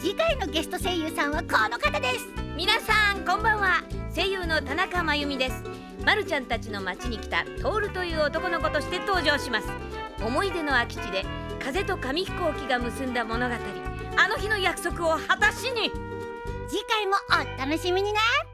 次回のゲスト声優さんはこの方です。 皆さんこんばんは。声優の田中真由美です。まるちゃんたちの町に来たトールという男の子として登場します。思い出の空き地で風と紙飛行機が結んだ物語、あの日の約束を果たしに。 次回もお楽しみにね。